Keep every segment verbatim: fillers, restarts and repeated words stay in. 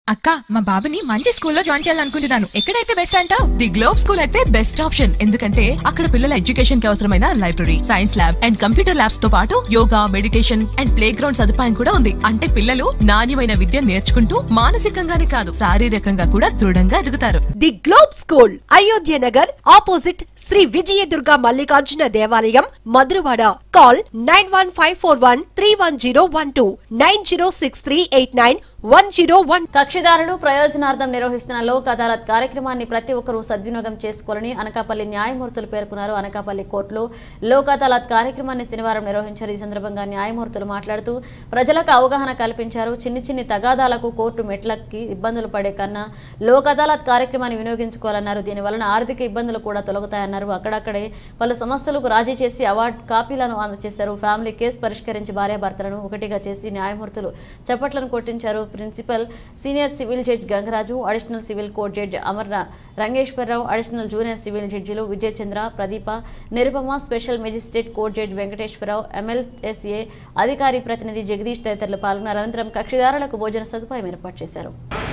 అక్క మా బాబుని మంచి స్కూల్లో జాయిన్ చేయాలనుకుంటున్నాను. ఎక్కడైతే బెస్ట్ అంటావు? ది గ్లోబ్ స్కూల్ అయితే బెస్ట్ ఆప్షన్. ఎందుకంటే అక్కడ పిల్లల ఎడ్యుకేషన్ కి అవసరమైన library, science lab and computer labs తో పాటు yoga, meditation and play ground సదుపాయం కూడా ఉంది. అంటే పిల్లలు నాణ్యమైన విద్య నేర్చుకుంటూ మానసికంగానే కాదు శారీరకంగా కూడా దృఢంగా ఎదుగుతారు. The Globe School Ayodhya Nagar opposite Shri Vijayadurga Mallikarjuna దేవాలయం, Madhurawada. Call nine one five four one three one zero one two nine zero six three eight nine one zero one. కక్షిదారులు ప్రయోజనార్థం నిర్వహిస్తున్న లోక్ అదాలత్ కార్యక్రమాన్ని ప్రతి ఒక్కరూ సద్వినియోగం చేసుకోవాలని అనకాపల్లి న్యాయమూర్తులు పేర్కొన్నారు. అనకాపల్లి కోర్టులో లోక్ అదాలత్ కార్యక్రమాన్ని శనివారం నిర్వహించారు. ఈ సందర్భంగా న్యాయమూర్తులు మాట్లాడుతూ ప్రజలకు అవగాహన కల్పించారు. చిన్ని చిన్ని తగాదాలకు కోర్టు మెట్లకి ఇబ్బందులు పడే కన్నా లోక్ అదాలత్ కార్యక్రమాన్ని వినియోగించుకోవాలన్నారు. దీనివలన ఆర్థిక ఇబ్బందులు కూడా తొలగుతాయన్నారు. అక్కడక్కడే పలు సమస్యలకు రాజీ చేసి అవార్డు కాపీలను అందజేశారు. ఫ్యామిలీ కేసు పరిష్కరించి భార్యాభర్తలను ఒకటిగా చేసి న్యాయమూర్తులు చప్పట్లను కొట్టించారు. Principal senior civil judge Gangaraju, additional civil court judge Amar Rangeswararao, additional junior civil జడ్జిలు Vijay Chandra, Pradeepa, Nirupama, special magistrate court judge Venkateswararao, MLSA అధికారి ప్రతినిధి జగదీష్ తదితరులు పాల్గొన్నారు. అనంతరం కక్షిదారులకు భోజన సదుపాయం ఏర్పాటు చేశారు.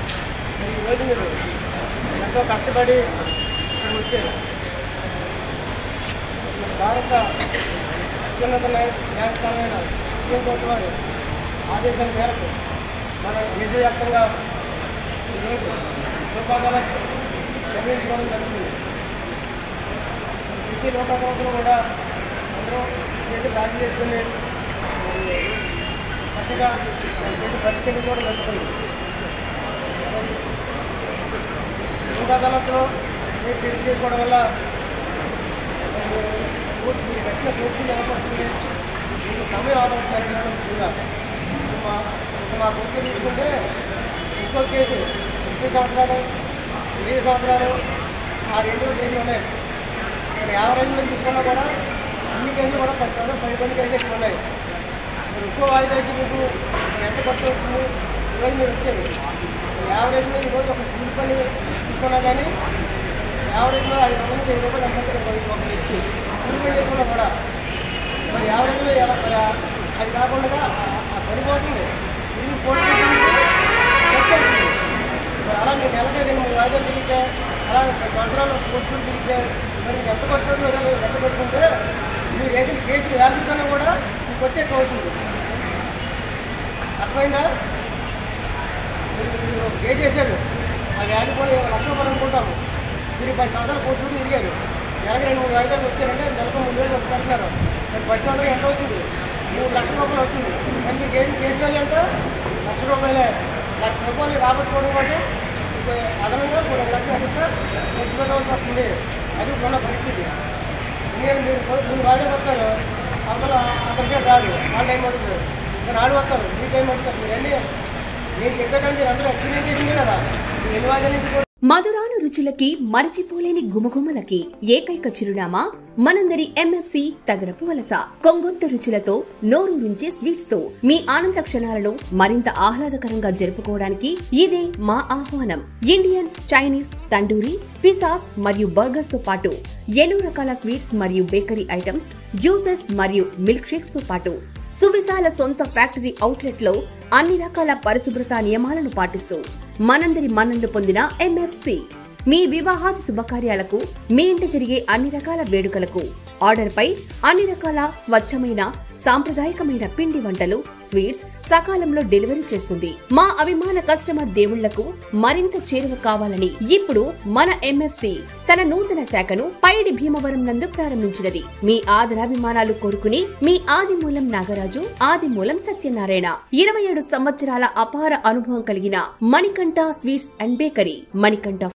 భారత అత్యున్నత న్యాయస్థానమైన సుప్రీంకోర్టు వారి ఆదేశాల మేరకు మన దేశవ్యాప్తంగా ఈరోజు లోక్ అదాలత్ నిర్వహించుకోవడం జరుగుతుంది. ప్రతి లోక్ అదాలత్లో కూడా అందరూ కేసులు రాజీ చేసుకుని చక్కగా కేసు పరిష్కరించుకోవడం జరుగుతుంది. లోక్ అదాలత్లో కేసు సెటిల్ చేసుకోవడం వల్ల మీరు కట్టిన కోర్టుకి ఏమవుతుంది, మీకు సమయం ఆదరణ ముఖ్యంగా మా మా కేసు తీసుకుంటే ఇంకో కేసు ముప్పై సంవత్సరాలు ఇరవై సంవత్సరాలు ఆరు ఏళ్ళు కేసులు ఉన్నాయి. నేను యావరేజ్లో తీసుకున్నా కూడా అన్ని కేసులు కూడా పది సంవత్సరాలు పది పది కేసులు ఎక్కువ ఉన్నాయి. మీరు ఇంకో వాయిదాకి మీకు ఎంత ఖర్చు అవుతుంది ఈరోజు మీరు వచ్చారు. యావరేజ్లో ఈరోజు ఒక కూలి పని తీసుకున్నా కానీ యావరేజ్లో ఐదు వందల నుంచి వెయ్యి రూపాయలు అమ్ముతారు ఒక వ్యక్తి కూలి పని చేసుకున్నా కూడా. మరి యావరేజ్లో ఎలా మరి అది కాకుండా పడిపోతుంది ఇల్లు కోర్టు ఖర్చు. మరి అలా మీరు నెలకి రెండు మూడు వాయిదాలు తిరిగితే అలా సంవత్సరాలు కోర్టులు తిరిగితే మరి మీకు ఎంత ఖర్చు అవుతుందో లెక్క పెట్టుకుంటే మీరు వేసిన కేసులు వాల్యూ కన్నా కూడా మీకు వచ్చే అవుతుంది. అర్థమైందా? మీరు మీరు ఒక కేసు వేసారు, ఆ వాల్యూ కూడా లక్ష రూపాయలు అనుకుంటాము. మీరు పది సంవత్సరాలు కోర్టు తిరిగారు, నెలకి రెండు మూడు వాయిదాలు వచ్చారంటే నెలకు మూడు వేలు వచ్చి కడుతున్నారు. మరి పది సంవత్సరాలు ఎంత అవుతుంది? మూడు లక్షల రూపాయలు అవుతుంది. మరి మీకు కేసు కేసు వాల్యూ ఎంత? లక్ష రూపాయలే. లక్ష రూపాయలు రాబట్టుకోవడం కోసం అదనంగా మూడు లక్షలు ఎక్స్ట్రా ఖర్చు పెట్టవలసి వస్తుంది. అది ఉన్న పరిస్థితి. మీరు మీరు మీరు వాయిదా వస్తారు, అవతల అదర్ సైడ్ రాదు, ఆ టైం పడుతుంది. మరి ఆడు వస్తారు, మీ టైం పడుతుంది. మీరు వెళ్ళి నేను చెప్పేదానికి మీరు అందరూ ఎక్స్పీరియన్స్ చేసిందే కదా, మీరు ఎన్ని వాయిదాల నుంచి మధురాను రుచులకి మరచిపోలేని గుమగుమలకి ఏకైక చిరునామా మనందరి ఎంఎఫ్సి తగరపు వలస. కొంగొత్త రుచులతో నోరూరించే స్వీట్స్ తో మీ ఆనంద క్షణాలను మరింత ఆహ్లాదకరంగా జరుపుకోవడానికి ఇదే మా ఆహ్వానం. ఇండియన్, చైనీస్, తండూరి, పిజ్జాస్ మరియు బర్గర్స్ తో పాటు ఎన్నో రకాల స్వీట్స్ మరియు బేకరీ ఐటమ్స్, జ్యూసెస్ మరియు మిల్క్ షేక్స్ తో పాటు సువిశాల సొంత ఫ్యాక్టరీ అవుట్లెట్ లో అన్ని రకాల పరిశుభ్రత నియమాలను పాటిస్తూ మనందరి మన్ననలు పొందిన ఎంఎఫ్సి మీ వివాహాది శుభకార్యాలకు, మీ ఇంట జరిగే అన్ని రకాల వేడుకలకు ఆర్డర్ పై అన్ని రకాల స్వచ్ఛమైన సాంప్రదాయకమైన పిండి వంటలు, స్వీట్స్ సకాలంలో డెలివరీ చేస్తుంది. మా అభిమాన కస్టమర్ దేవుళ్లకు మరింత చేరువ కావాలని ఇప్పుడు మన ఎంఎఫ్సి తన నూతన శాఖను పైడి భీమవరం నందు ప్రారంభించినది. మీ ఆదరాభిమానాలు కోరుకుని మీ ఆదిమూలం నాగరాజు, ఆదిమూలం సత్యనారాయణ ఇరవై ఏడు సంవత్సరాల అపార అనుభవం కలిగిన Manikanta sweets and bakery, Manikanta